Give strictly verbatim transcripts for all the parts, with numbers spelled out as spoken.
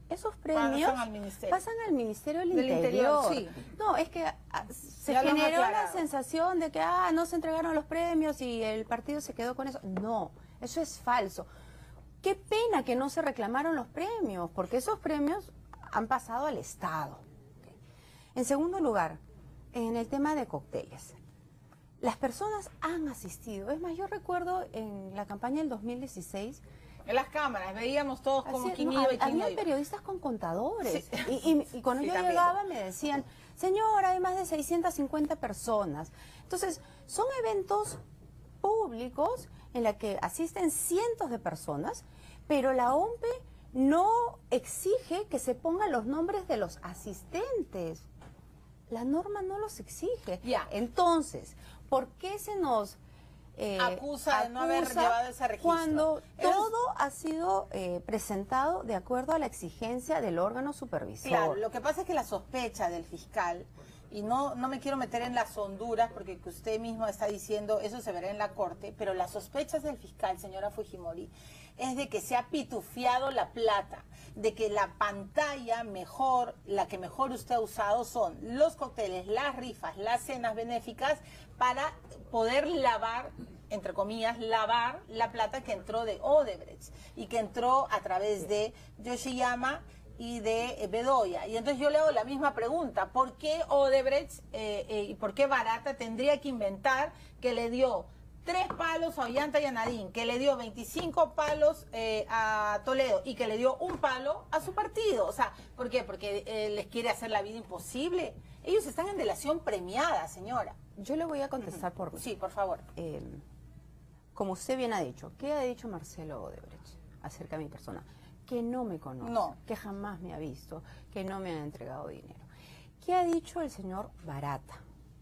esos premios pasan al Ministerio, pasan al Ministerio del, del Interior. Interior sí. No, es que ah, se Ya generó la sensación de que ah, no se entregaron los premios y el partido se quedó con eso. No, eso es falso. Qué pena que no se reclamaron los premios, porque esos premios han pasado al Estado. En segundo lugar, en el tema de cócteles. Las personas han asistido. Es más, yo recuerdo en la campaña del dos mil dieciséis... En las cámaras veíamos todos como así, quién no, iba y quién había no iba. periodistas con contadores. Sí. Y, y, y cuando Sí, yo también. llegaba me decían, señora, hay más de seiscientas cincuenta personas. Entonces, son eventos públicos en los que asisten cientos de personas, pero la O M P E no exige que se pongan los nombres de los asistentes. La norma no los exige. Ya. Entonces, ¿por qué se nos eh, acusa de no haber llevado ese registro? Cuando Eso todo ha sido eh, presentado de acuerdo a la exigencia del órgano supervisor. Claro, lo que pasa es que la sospecha del fiscal, y no, no me quiero meter en las honduras porque que usted mismo está diciendo, eso se verá en la corte, pero las sospechas del fiscal, señora Fujimori, es de que se ha pitufiado la plata, de que la pantalla mejor, la que mejor usted ha usado son los cócteles, las rifas, las cenas benéficas para poder lavar, entre comillas, lavar la plata que entró de Odebrecht y que entró a través de Yoshiyama y de eh, Bedoya. Y entonces yo le hago la misma pregunta, ¿por qué Odebrecht eh, eh, y por qué Barata tendría que inventar que le dio tres palos a Ollanta y a Nadine, que le dio veinticinco palos eh, a Toledo y que le dio un palo a su partido? O sea, ¿por qué? Porque eh, les quiere hacer la vida imposible. Ellos están en delación premiada, señora. Yo le voy a contestar por mí. Sí, por favor. Eh, como usted bien ha dicho, ¿qué ha dicho Marcelo Odebrecht acerca de mi persona? Que no me conoce, No. que jamás me ha visto, que no me ha entregado dinero. ¿Qué ha dicho el señor Barata?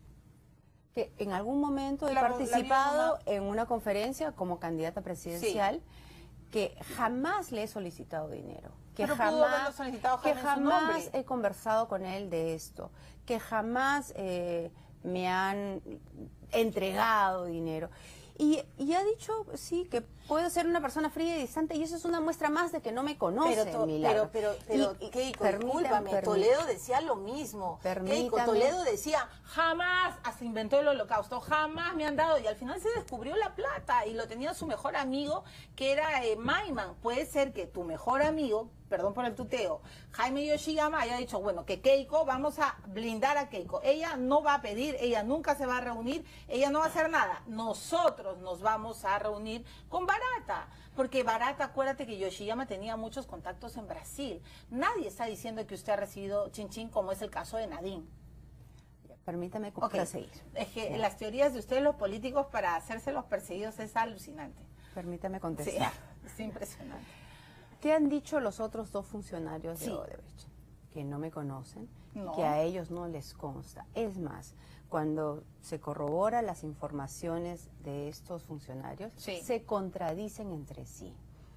Que en algún momento he La- la participado vio en una conferencia como candidata presidencial, que jamás le he solicitado dinero, que Pero pudo haberlo jamás, solicitado que Jaime en su jamás nombre. he conversado con él de esto, que jamás eh, me han entregado dinero. Y, y ha dicho, sí, que puedo ser una persona fría y distante, y eso es una muestra más de que no me conoce, Pero, to- Milagro. pero, pero, pero Y- y Keiko, permítame, discúlpame, permí- Toledo decía lo mismo. Keiko, Permítame. Toledo decía, jamás, hasta inventó el holocausto, jamás me han dado, y al final se descubrió la plata, y lo tenía su mejor amigo, que era eh, Maiman. Puede ser que tu mejor amigo, perdón por el tuteo, Jaime Yoshiyama haya dicho, bueno, que Keiko, vamos a blindar a Keiko. Ella no va a pedir, ella nunca se va a reunir, ella no va a hacer nada. Nosotros nos vamos a reunir con Barata, porque Barata, acuérdate que Yoshiyama tenía muchos contactos en Brasil. Nadie está diciendo que usted ha recibido chin chin, como es el caso de Nadine. Permítame Ok. proseguir. Es que las teorías de ustedes, los políticos, para hacerse los perseguidos es alucinante. Permítame Sí, contestar. es impresionante. ¿Qué han dicho los otros dos funcionarios Sí. de Odebrecht? Que no me conocen, No. que a ellos no les consta. Es más, cuando se corrobora las informaciones de estos funcionarios, Sí. se contradicen entre sí.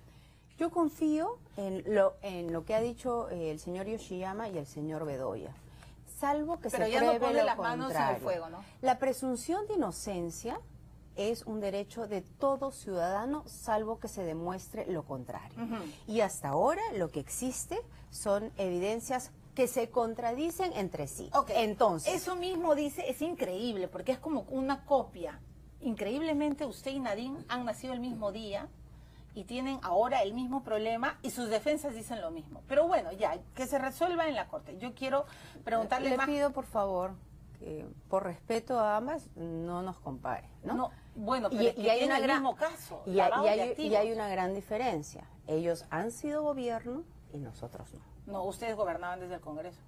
Yo confío en lo, en lo que ha dicho eh, el señor Yoshiyama y el señor Bedoya, salvo que Pero se ya no pruebe pone lo las manos en el contrario. fuego, ¿no? La presunción de inocencia es un derecho de todo ciudadano, salvo que se demuestre lo contrario. Ujú. Y hasta ahora lo que existe son evidencias que se contradicen entre sí. Ok, Entonces, eso mismo dice, es increíble, porque es como una copia. Increíblemente, usted y Nadine han nacido el mismo día y tienen ahora el mismo problema y sus defensas dicen lo mismo. Pero bueno, ya, que se resuelva en la corte. Yo quiero preguntarle le más. pido por favor que por respeto a ambas no nos compare, ¿no? No, bueno, pero es que tiene el mismo caso, y, hay- lavado y de hay, y activos. hay una gran diferencia. Ellos han sido gobierno y nosotros no. No, ustedes gobernaban desde el Congreso.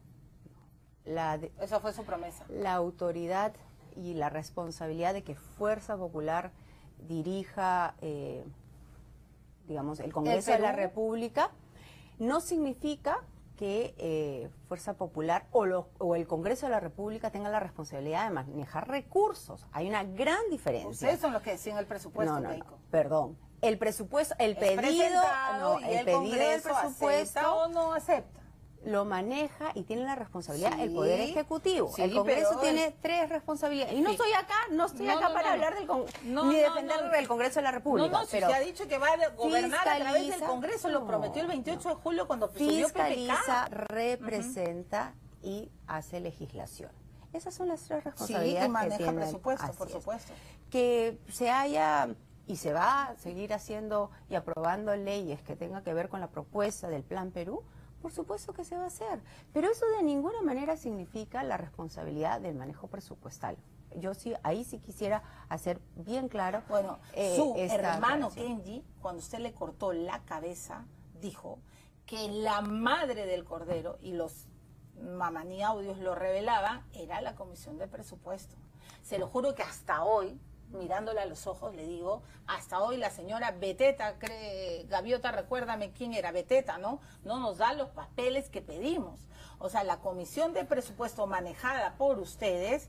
La, de- Esa fue su promesa. la autoridad y la responsabilidad de que Fuerza Popular dirija, eh, digamos, el Congreso de la Perú? República, no significa que eh, Fuerza Popular o, lo- o el Congreso de la República tenga la responsabilidad de manejar recursos. Hay una gran diferencia. Ustedes son los que decían el presupuesto, No, no, no, Keiko. perdón. El presupuesto, el Es pedido, presentado no, y el el pedido del Congreso acepta presupuesto o no acepta. lo maneja y tiene la responsabilidad Sí, el Poder Ejecutivo. sí, el Congreso pero tiene el- tres responsabilidades. Y no Sí. estoy acá, no estoy No, acá no, para no, hablar no. del Con- No, ni no, defender no. del Congreso de la República. No, no, si pero se ha dicho que va a gobernar a través del fiscaliza- Congreso, lo no, prometió el veintiocho de julio cuando subió P P fiscaliza, K. representa y hace legislación. Esas son las tres Sí, responsabilidades y que maneja tiene. presupuesto, Así por es. supuesto. Que se haya y se va a seguir haciendo y aprobando leyes que tengan que ver con la propuesta del Plan Perú, por supuesto que se va a hacer. Pero eso de ninguna manera significa la responsabilidad del manejo presupuestal. Yo sí, ahí sí quisiera hacer bien claro. Bueno, eh, su esta hermano aclaración. Kenji, cuando usted le cortó la cabeza, dijo que la madre del cordero, y los mamani audios lo revelaban, era la Comisión de Presupuesto. Se lo juro que hasta hoy, mirándole a los ojos, le digo, hasta hoy la señora Beteta, cree, Gaviota, recuérdame quién era, Beteta, ¿no? No nos da los papeles que pedimos. O sea, la Comisión de Presupuesto manejada por ustedes,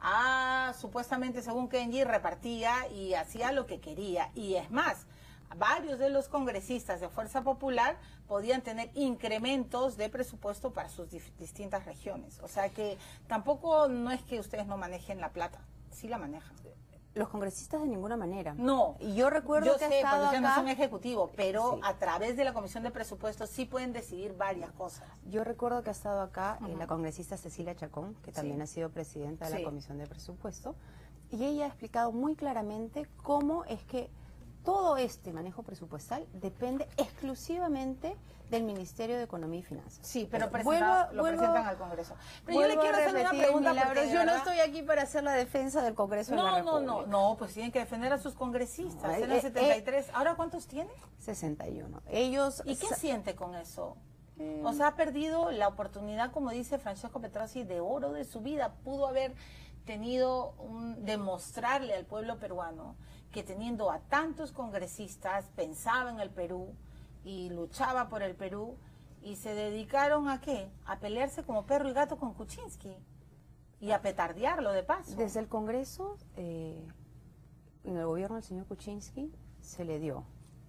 ah, supuestamente, según Kenji, repartía y hacía lo que quería. Y es más, varios de los congresistas de Fuerza Popular podían tener incrementos de presupuesto para sus dif- distintas regiones. O sea que tampoco no es que ustedes no manejen la plata, sí la manejan. Los congresistas de ninguna manera. No. Y yo recuerdo Yo que sé, ha estado porque ustedes no acá- son ejecutivo, pero Sí. a través de la Comisión de Presupuestos sí pueden decidir varias cosas. Yo recuerdo que ha estado acá eh, Ujú. la congresista Cecilia Chacón, que Sí. también ha sido presidenta de Sí. la Comisión de Presupuesto, y ella ha explicado muy claramente cómo es que todo este manejo presupuestal depende exclusivamente del Ministerio de Economía y Finanzas. Sí, pero Vuelvo- presenta- lo vuelvo- presentan al Congreso. Pero yo le vuelvo a quiero hacer una repetir, pregunta Milagros, porque de yo no verdad- estoy aquí para hacer la defensa del Congreso de la No, no, República. no, no, pues tienen que defender a sus congresistas. No, Eran eh, setenta y tres. ¿Ahora cuántos tiene? sesenta y uno. Ellos... ¿Y qué sa- siente con eso? Eh, O sea, ha perdido la oportunidad, como dice Francesco Petrozzi, de oro de su vida. Pudo haber tenido un, demostrarle al pueblo peruano que teniendo a tantos congresistas pensaba en el Perú y luchaba por el Perú y se dedicaron a qué? A pelearse como perro y gato con Kuczynski y a petardearlo de paso. Desde el Congreso, eh, en el gobierno del señor Kuczynski, se le dio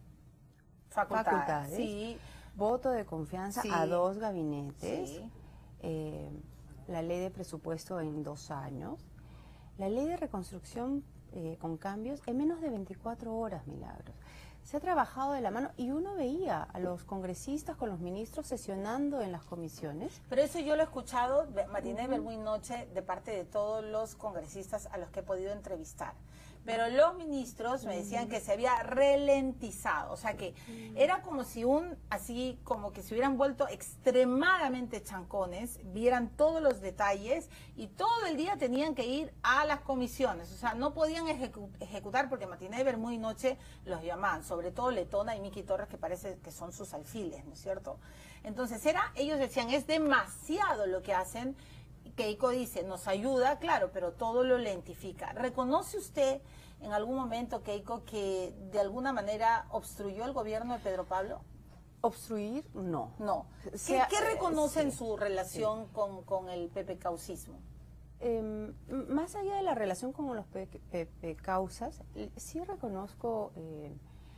facultades. facultades, Sí, voto de confianza Sí. a dos gabinetes, sí. eh, la ley de presupuesto en dos años, la ley de reconstrucción eh, con cambios en menos de veinticuatro horas, Milagros. Se ha trabajado de la mano y uno veía a los congresistas con los ministros sesionando en las comisiones. Pero eso yo lo he escuchado de matiné, vermú y noche de parte de todos los congresistas a los que he podido entrevistar. Pero los ministros me decían que se había ralentizado, o sea que era como si un, así como que se hubieran vuelto extremadamente chancones, vieran todos los detalles y todo el día tenían que ir a las comisiones, o sea, no podían ejecu- ejecutar porque matiné, vermú y noche los llamaban, sobre todo Letona y Miki Torres, que parece que son sus alfiles, ¿no es cierto? Entonces era, ellos decían, es demasiado lo que hacen. Keiko dice, nos ayuda, claro, pero todo lo lentifica. ¿Reconoce usted en algún momento, Keiko, que de alguna manera obstruyó el gobierno de Pedro Pablo? Obstruir, no. No. ¿Qué, Sea- qué reconoce en sí, su relación con, con el pepecaucismo? Eh, más allá de la relación con los pe- pe- pe- causas, eh, sí reconozco eh,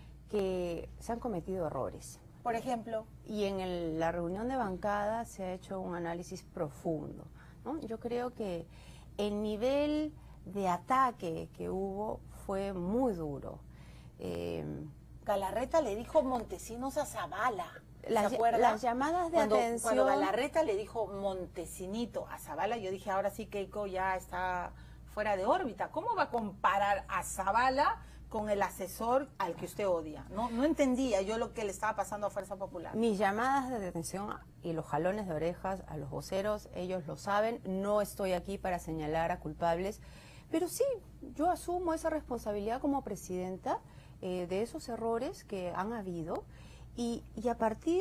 que se han cometido errores. Por ejemplo, Y en el- la reunión de bancada se ha hecho un análisis profundo, ¿no? Yo creo que el nivel de ataque que hubo fue muy duro. Eh, Galarreta le dijo Montesinos a Zavala. ¿Se Las- acuerda? las llamadas de cuando, atención- Cuando Galarreta le dijo Montesinito a Zavala, yo dije, ahora sí Keiko ya está fuera de órbita. ¿Cómo va a comparar a Zavala con el asesor al que usted odia? No, no entendía yo lo que le estaba pasando a Fuerza Popular. Mis llamadas de detención y los jalones de orejas a los voceros, ellos lo saben, no estoy aquí para señalar a culpables, pero sí, yo asumo esa responsabilidad como presidenta eh, de esos errores que han habido y, y a partir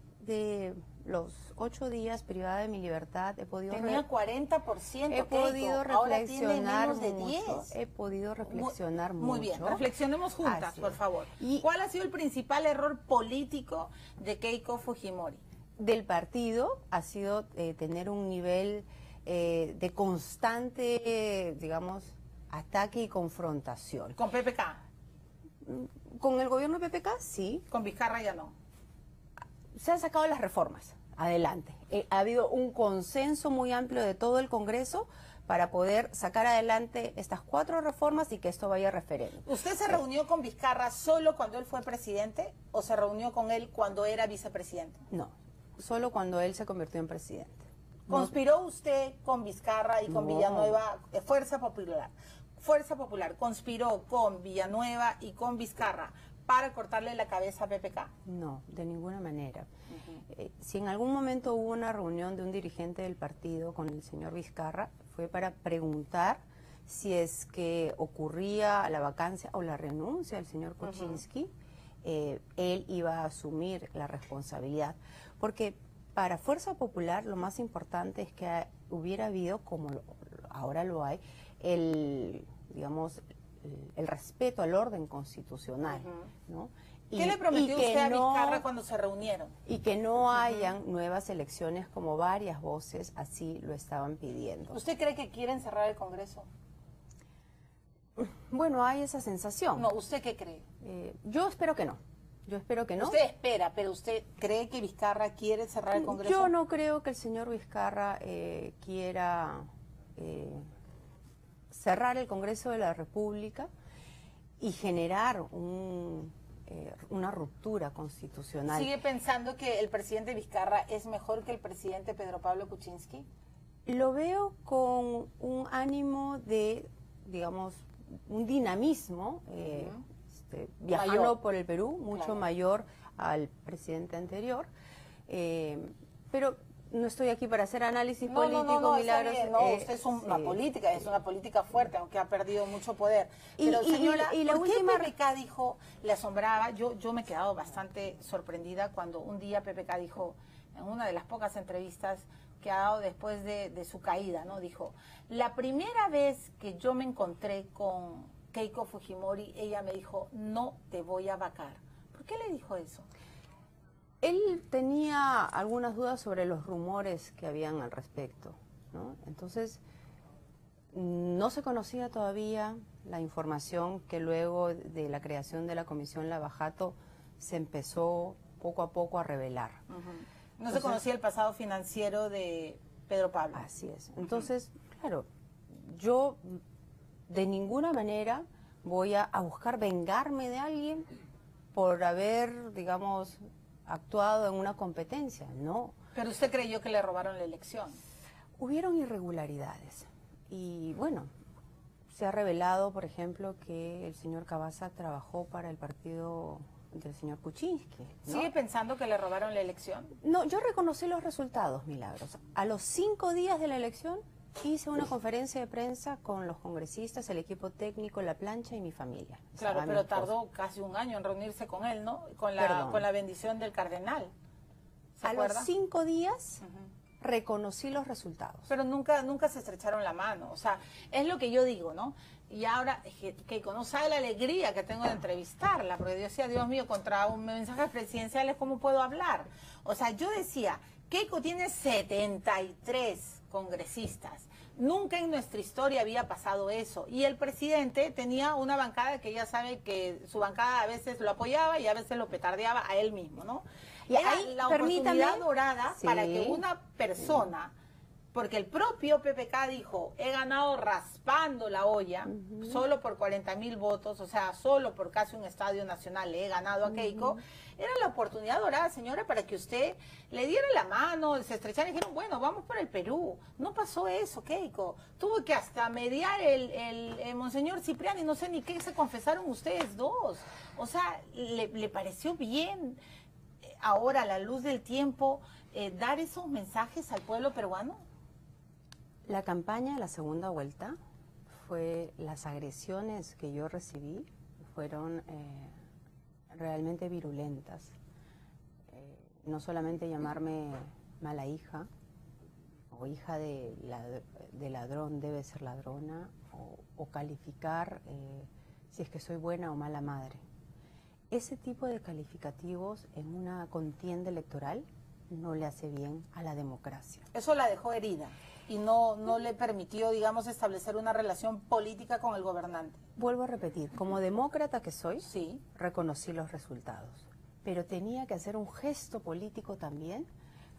de los ocho días privada de mi libertad he podido... Tenía re- cuarenta por ciento, He podido Keiko. Ahora tiene reflexionar menos de mucho, diez. he podido reflexionar muy, mucho. Muy bien, reflexionemos juntas, Así por es. favor. Y- ¿Cuál ha sido el principal error político de Keiko Fujimori? Del partido ha sido eh, tener un nivel eh, de constante, eh, digamos, ataque y confrontación. Con P P K, Con el gobierno de P P K, sí, con Vizcarra ya no. se han sacado las reformas. adelante. Eh, ha habido un consenso muy amplio de todo el Congreso para poder sacar adelante estas cuatro reformas y que esto vaya a referéndum. ¿Usted se reunió con Vizcarra solo cuando él fue presidente o se reunió con él cuando era vicepresidente? No, solo cuando él se convirtió en presidente. ¿Conspiró usted con Vizcarra y con No. Villanueva, eh, Fuerza Popular? Fuerza Popular conspiró con Villanueva y con Vizcarra para cortarle la cabeza a P P K. No, de ninguna manera. Uh-huh. eh, si en algún momento hubo una reunión de un dirigente del partido con el señor Vizcarra, fue para preguntar si es que ocurría la vacancia o la renuncia del señor Kuczynski, uh-huh. eh, él iba a asumir la responsabilidad. Porque para Fuerza Popular lo más importante es que hubiera habido, como lo, ahora lo hay, el, digamos, el, el respeto al orden constitucional, uh-huh. ¿no? ¿Qué y, le prometió usted a Vizcarra no, cuando se reunieron? Y que no uh-huh. hayan nuevas elecciones como varias voces así lo estaban pidiendo. ¿Usted cree que quieren cerrar el Congreso? Bueno, hay esa sensación. No, ¿usted qué cree? Eh, yo espero que no. Yo espero que no. Usted espera, pero ¿usted cree que Vizcarra quiere cerrar el Congreso? Yo no creo que el señor Vizcarra eh, quiera eh, cerrar el Congreso de la República y generar un... Eh, una ruptura constitucional. ¿Sigue pensando que el presidente Vizcarra es mejor que el presidente Pedro Pablo Kuczynski? Lo veo con un ánimo de, digamos, un dinamismo, eh, uh-huh. este, viajando mayor. por el Perú, mucho claro. mayor al presidente anterior, eh, pero no estoy aquí para hacer análisis no, político, no, no, no, Milagros. Bien, no, eh, usted es un, sí. una política, es una política fuerte, aunque ha perdido mucho poder. Y, Pero y, señora, y, y la ¿por última... qué P P K dijo, le asombraba? Yo, yo me he quedado bastante sorprendida cuando un día P P K dijo, en una de las pocas entrevistas que ha dado después de, de su caída, ¿no? Dijo, la primera vez que yo me encontré con Keiko Fujimori, ella me dijo, no te voy a vacar. ¿Por qué le dijo eso? Él tenía algunas dudas sobre los rumores que habían al respecto, ¿no? Entonces, no se conocía todavía la información que luego de la creación de la Comisión Lavajato se empezó poco a poco a revelar. Uh-huh. No Entonces, se conocía el pasado financiero de Pedro Pablo. Así es. Entonces, uh-huh. claro, yo de ninguna manera voy a, a buscar vengarme de alguien por haber, digamos, actuado en una competencia, no. Pero usted creyó que le robaron la elección. Hubieron irregularidades y bueno, se ha revelado, por ejemplo, que el señor Cavazza trabajó para el partido del señor Kuczynski, ¿no? ¿Sigue pensando que le robaron la elección? No, yo reconocí los resultados, Milagros. A los cinco días de la elección hice una conferencia de prensa con los congresistas, el equipo técnico, la plancha y mi familia. Claro, pero tardó casi un año en reunirse con él, ¿no? Con la, con la bendición del cardenal. ¿Se acuerda? A los cinco días uh-huh. reconocí los resultados. Pero nunca nunca se estrecharon la mano. O sea, es lo que yo digo, ¿no? Y ahora, Keiko, no sabe la alegría que tengo de entrevistarla, porque yo decía, Dios mío, contra un mensajes presidenciales, ¿cómo puedo hablar? O sea, yo decía, Keiko tiene setenta y tres congresistas. Nunca en nuestra historia había pasado eso. Y el presidente tenía una bancada que ya sabe que su bancada a veces lo apoyaba y a veces lo petardeaba a él mismo, ¿no? Y era ahí, la oportunidad dorada sí. para que una persona, porque el propio P P K dijo, he ganado raspando la olla, uh-huh. solo por cuarenta mil votos, o sea, solo por casi un estadio nacional le he ganado a Keiko. Uh-huh. Era la oportunidad dorada, señora, para que usted le diera la mano, se estrecharan y dijeron, bueno, vamos por el Perú. No pasó eso, Keiko. Tuvo que hasta mediar el, el, el Monseñor Cipriani, no sé ni qué se confesaron ustedes dos. O sea, ¿le, le pareció bien ahora, a la luz del tiempo, eh, dar esos mensajes al pueblo peruano? La campaña, la segunda vuelta, fue las agresiones que yo recibí, fueron eh, realmente virulentas. Eh, no solamente llamarme mala hija, o hija de, lad de ladrón debe ser ladrona, o, o calificar eh, si es que soy buena o mala madre. Ese tipo de calificativos en una contienda electoral no le hace bien a la democracia. Eso la dejó herida y no, no le permitió, digamos, establecer una relación política con el gobernante. Vuelvo a repetir, como demócrata que soy, sí. reconocí los resultados, pero tenía que hacer un gesto político también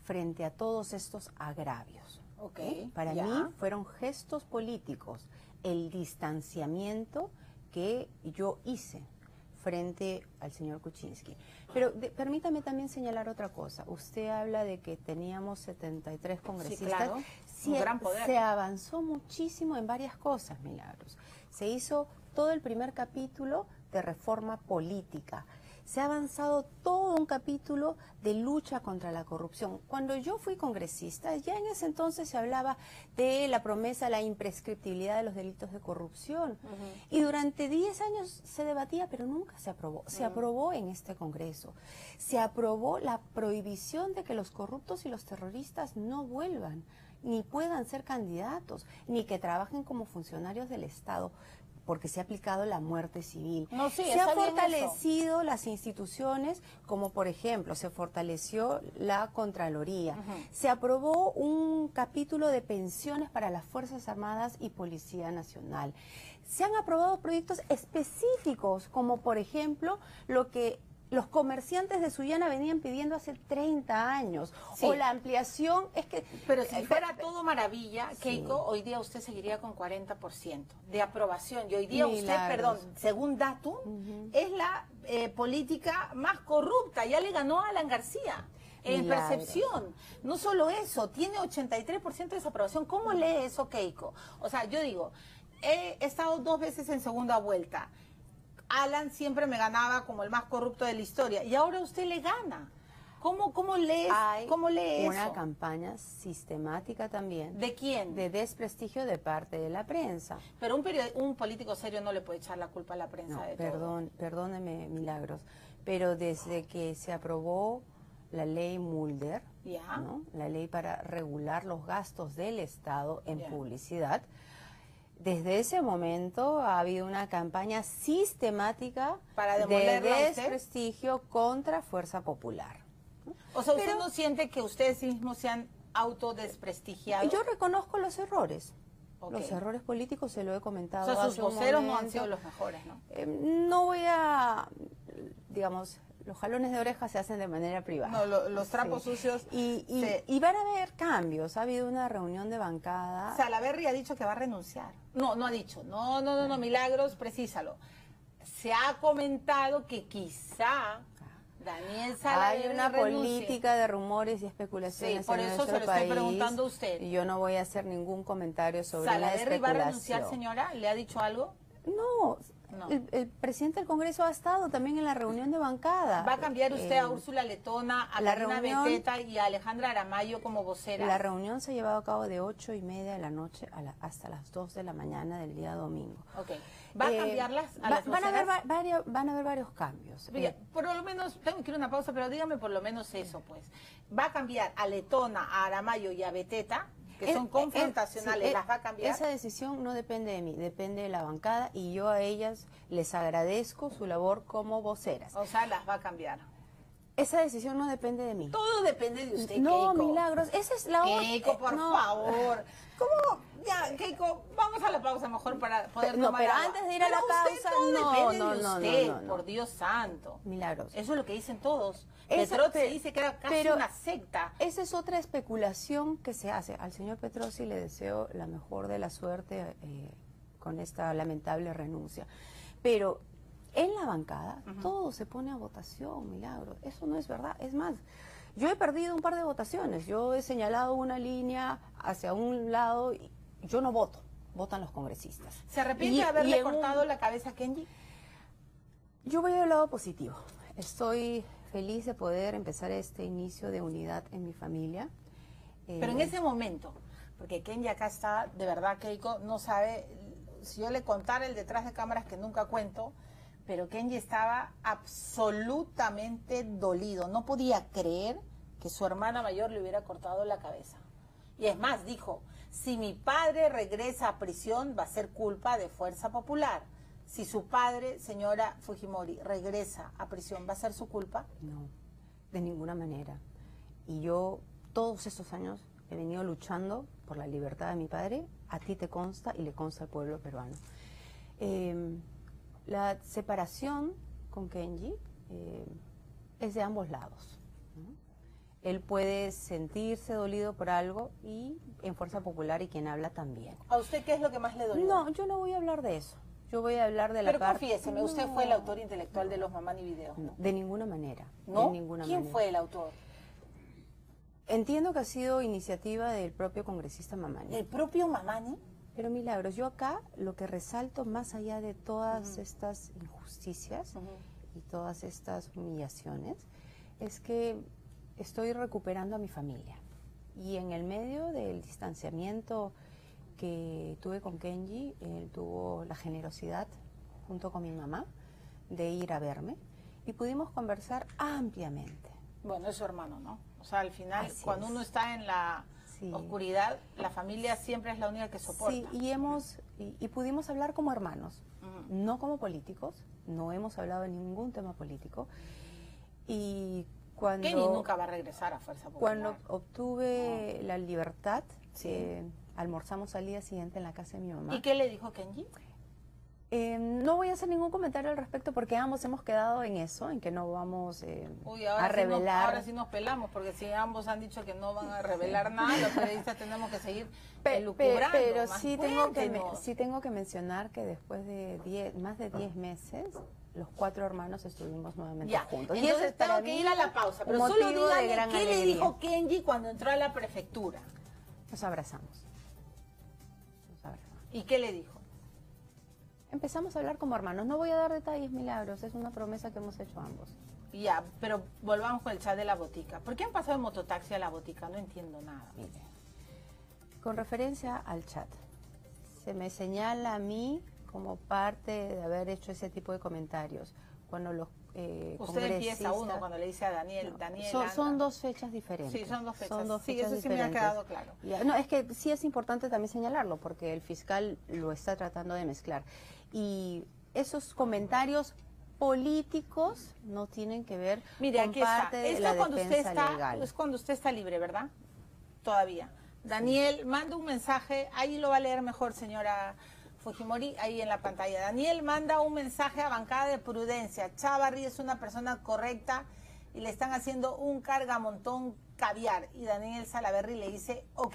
frente a todos estos agravios. Okay, ¿eh? Para ya. mí fueron gestos políticos, el distanciamiento que yo hice frente al señor Kuczynski. Pero de, permítame también señalar otra cosa. Usted habla de que teníamos setenta y tres congresistas. Sí, claro. Sí, Un gran poder. se avanzó muchísimo en varias cosas, Milagros. Se hizo todo el primer capítulo de reforma política. Se ha avanzado todo un capítulo de lucha contra la corrupción. Cuando yo fui congresista, ya en ese entonces se hablaba de la promesa, la imprescriptibilidad de los delitos de corrupción. Uh-huh. Y durante diez años se debatía, pero nunca se aprobó. Se uh-huh. aprobó en este Congreso. Se aprobó la prohibición de que los corruptos y los terroristas no vuelvan, ni puedan ser candidatos, ni que trabajen como funcionarios del Estado, porque se ha aplicado la muerte civil. No, sí, se ha fortalecido las instituciones, como por ejemplo, se fortaleció la Contraloría. Uh-huh. Se aprobó un capítulo de pensiones para las Fuerzas Armadas y Policía Nacional. Se han aprobado proyectos específicos, como por ejemplo, lo que los comerciantes de Sullana venían pidiendo hace treinta años, sí. o la ampliación, es que... Pero si fuera todo maravilla, sí. Keiko, hoy día usted seguiría con cuarenta por ciento de aprobación. Y hoy día Milagros. Usted, perdón, según Datum, uh-huh. es la eh, política más corrupta, ya le ganó a Alan García. En Milagros. Percepción, no solo eso, tiene ochenta y tres por ciento de desaprobación. ¿Cómo lee eso, Keiko? O sea, yo digo, he estado dos veces en segunda vuelta. Alan siempre me ganaba como el más corrupto de la historia y ahora usted le gana. ¿Cómo, cómo lee, Hay cómo lee una eso? campaña sistemática también. ¿De quién? De desprestigio de parte de la prensa. Pero un, un político serio no le puede echar la culpa a la prensa no, de perdón, todo. Perdóneme, Milagros, pero desde que se aprobó la ley Mulder, ¿Ya? ¿no? La ley para regular los gastos del Estado en ¿Ya? publicidad, desde ese momento ha habido una campaña sistemática para de desprestigio contra Fuerza Popular. O sea, ¿usted Pero, no siente que ustedes mismos se han autodesprestigiado? Yo reconozco los errores. Okay. Los errores políticos se lo he comentado. O sea, sus voceros no han sido los mejores, ¿no? Eh, no voy a, digamos, los jalones de orejas se hacen de manera privada. No, lo, los trapos sí. sucios. Y, y, se... y van a haber cambios. Ha habido una reunión de bancada. Salaverry ha dicho que va a renunciar. No, no ha dicho. No, no, no, no, Milagros, precísalo. Se ha comentado que quizá Daniel Salaverry hay una renuncie. política de rumores y especulaciones. Sí, por en eso se lo país, estoy preguntando a usted. Y yo no voy a hacer ningún comentario sobre la especulación. ¿Salaverry va a renunciar, señora? ¿Le ha dicho algo? No. No. El, el presidente del Congreso ha estado también en la reunión de bancada. ¿Va a cambiar usted eh, a Úrsula Letona, a la Karina reunión, Beteta y a Alejandra Aramayo como voceras? La reunión se ha llevado a cabo de ocho y media de la noche a la, hasta las dos de la mañana del día domingo. Okay. ¿Va a eh, cambiarlas a va, las van a, haber va, varios, van a haber varios cambios. Oye, por lo menos, tengo que ir a una pausa, pero dígame por lo menos eso, pues. ¿Va a cambiar a Letona, a Aramayo y a Beteta? Que son confrontacionales, sí, ¿las va a cambiar? Esa decisión no depende de mí, depende de la bancada y yo a ellas les agradezco su labor como voceras. O sea, las va a cambiar. Esa decisión no depende de mí. Todo depende de usted, no, Keiko. Milagros, esa es la otra. Keiko, por no. favor. ¿Cómo? Ya, Keiko, vamos a la pausa mejor para poder pero, tomar No, pero agua. antes de ir a pero la pausa, todo no, depende no, de no, usted, no, no, no. por Dios santo. Milagros. Eso es lo que dicen todos. Esa, Petrozzi pero, dice que era casi pero una secta. Esa es otra especulación que se hace. Al señor Petrozzi le deseo la mejor de la suerte eh, con esta lamentable renuncia. Pero en la bancada uh-huh. todo se pone a votación, Milagros. Eso no es verdad. Es más, yo he perdido un par de votaciones. Yo he señalado una línea hacia un lado y yo no voto. Votan los congresistas. ¿Se arrepiente y, de haberle y cortado un... la cabeza a Kenji? Yo voy al lado positivo. Estoy feliz de poder empezar este inicio de unidad en mi familia. Eh, Pero en ese momento, porque Kenji acá está, de verdad, Keiko, no sabe, si yo le contara el detrás de cámaras que nunca cuento, pero Kenji estaba absolutamente dolido. No podía creer que su hermana mayor le hubiera cortado la cabeza. Y es más, dijo, si mi padre regresa a prisión va a ser culpa de Fuerza Popular. Si su padre, señora Fujimori, regresa a prisión, ¿va a ser su culpa? No, de ninguna manera. Y yo todos estos años he venido luchando por la libertad de mi padre. A ti te consta y le consta al pueblo peruano. Eh, la separación con Kenji eh, es de ambos lados, ¿no? Él puede sentirse dolido por algo y en Fuerza Popular y quien habla también. ¿A usted qué es lo que más le dolió? No, yo no voy a hablar de eso. Yo voy a hablar de la Pero parte... confiéseme, usted No. fue el autor intelectual de los Mamani videos, ¿no? De ninguna manera. ¿No? De ninguna ¿Quién manera. fue el autor? Entiendo que ha sido iniciativa del propio congresista Mamani. ¿El propio Mamani? Pero Milagros, yo acá lo que resalto más allá de todas uh-huh. estas injusticias uh-huh. y todas estas humillaciones es que estoy recuperando a mi familia. Y en el medio del distanciamiento que tuve con Kenji, él tuvo la generosidad, junto con mi mamá, de ir a verme y pudimos conversar ampliamente. Bueno, es su hermano, ¿no? O sea, al final, Así cuando es. uno está en la sí. oscuridad, la familia siempre es la única que soporta. Sí, y, hemos, y, y pudimos hablar como hermanos, uh-huh. no como políticos, no hemos hablado de ningún tema político. Y cuando... Kenny nunca va a regresar a Fuerza Popular. Cuando obtuve no. la libertad, sí. eh, almorzamos al día siguiente en la casa de mi mamá. ¿Y qué le dijo Kenji? Eh, no voy a hacer ningún comentario al respecto porque ambos hemos quedado en eso, en que no vamos eh, Uy, ahora a sí revelar. Nos, ahora sí nos pelamos, porque si ambos han dicho que no van a revelar nada, los periodistas tenemos que seguir elucubrando. Pe, pero más sí tengo, que me, cuéntenos. sí tengo que mencionar que después de diez, más de diez meses, los cuatro hermanos estuvimos nuevamente ya. juntos. Entonces, y eso es tengo para que ir a la pausa, pero solo dígame qué alegría. Le dijo Kenji cuando entró a la prefectura. Nos abrazamos. Nos abrazamos. ¿Y qué le dijo? Empezamos a hablar como hermanos. No voy a dar detalles, Milagros, es una promesa que hemos hecho ambos. Ya, pero volvamos con el chat de la botica. ¿Por qué han pasado de mototaxi a la botica? No entiendo nada. Mire, con referencia al chat, se me señala a mí como parte de haber hecho ese tipo de comentarios. Cuando los eh, Usted empieza uno cuando le dice a Daniel, no, Daniel son, son dos fechas diferentes. Sí, son dos fechas. Son dos sí, fechas eso sí diferentes. me ha quedado claro. Ya, no, es que sí es importante también señalarlo, porque el fiscal lo está tratando de mezclar. Y esos comentarios políticos no tienen que ver Mire, con aquí parte está. de Esto la cuando defensa usted está, legal. Es cuando usted está libre, ¿verdad? Todavía. Daniel, manda un mensaje, ahí lo va a leer mejor, señora Fujimori, ahí en la pantalla. Daniel manda un mensaje a bancada de Prudencia. Chávarri es una persona correcta y le están haciendo un cargamontón caviar. Y Daniel Salaverry le dice, ok,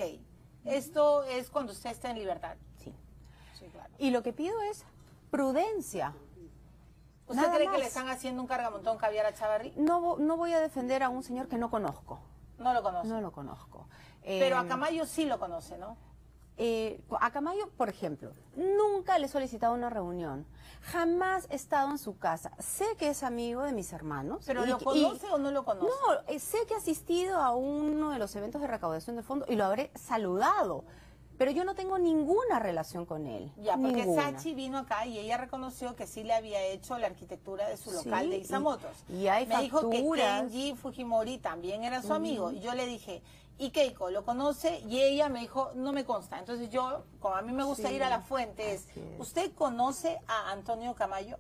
esto es cuando usted está en libertad. Sí. Sí, claro. Y lo que pido es prudencia. ¿Usted Nada cree más. que le están haciendo un cargamontón caviar a Chávarri? No, no voy a defender a un señor que no conozco. No lo conoce. No lo conozco. Pero eh, a Camayo sí lo conoce, ¿no? Eh, a Camayo, por ejemplo, nunca le he solicitado una reunión. Jamás he estado en su casa. Sé que es amigo de mis hermanos. ¿Pero y, lo conoce y, o no lo conoce? No, eh, sé que ha asistido a uno de los eventos de recaudación de fondos y lo habré saludado. Pero yo no tengo ninguna relación con él. Ya, porque ninguna. Sachi vino acá y ella reconoció que sí le había hecho la arquitectura de su local Sí, de Isamotos. Y, y hay Me dijo que facturas. Kenji Fujimori también era su Ujú. amigo. Y yo le dije, ¿y Keiko lo conoce? Y ella me dijo, no me consta. Entonces yo, como a mí me gusta Sí, ir a la fuente, es, así es. ¿usted conoce a Antonio Camayo?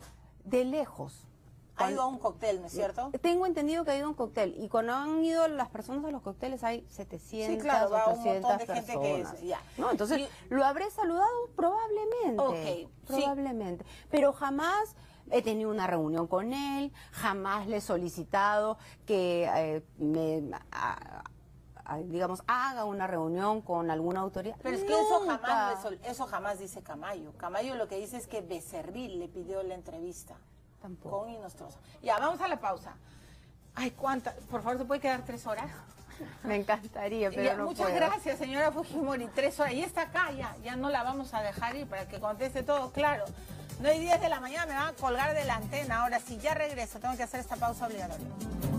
De lejos. Ha ido a un cóctel, ¿no es cierto? Tengo entendido que ha ido a un cóctel y cuando han ido las personas a los cócteles hay setecientas, Sí, claro, va un montón ochocientas de gente personas. que es, ya. ¿No? Entonces, Y- ¿lo habré saludado? Probablemente. Ok, sí. Probablemente. Pero jamás he tenido una reunión con él, jamás le he solicitado que eh, me... a- a- digamos, haga una reunión con alguna autoridad. Pero es que eso Nunca. jamás, lo sol- eso jamás dice Camayo. Camayo lo que dice es que Becerril le pidió la entrevista. Tampoco. Con Inostroza. Ya, vamos a la pausa. Ay, ¿cuánta? Por favor, ¿se puede quedar tres horas? Me encantaría, pero Ya, no muchas puedo. gracias, señora Fujimori. Tres horas. Y está acá, ya. Ya no la vamos a dejar ir para que conteste todo, claro. No hay diez de la mañana, me van a colgar de la antena. Ahora sí, ya regreso. Tengo que hacer esta pausa obligatoria.